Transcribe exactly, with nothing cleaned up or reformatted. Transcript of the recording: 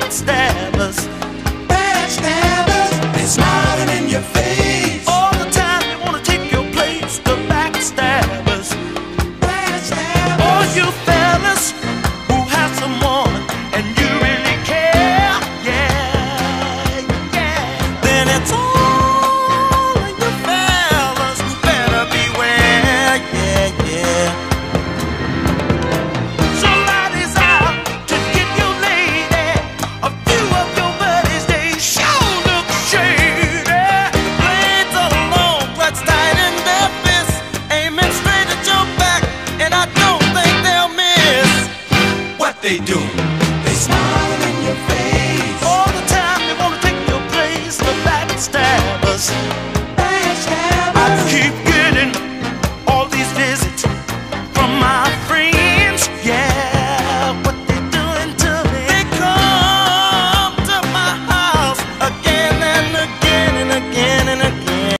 backstabbers. Backstabbers, they smiling in your face. All the time they wanna take your place, the backstabbers. Backstabbers. All you fellas who have someone and you really care, yeah, yeah. Then it's all of you fellas who better beware, yeah, yeah. Somebody's out to get your lady. A few of your buddies, they sure look shady. The blades are long, clutched tight in their fists, aiming straight at your back, and I don't think they'll miss. What they do? They smiling in your face. All the time they wanna take your place, the backstabbers. Backstabbers. I keep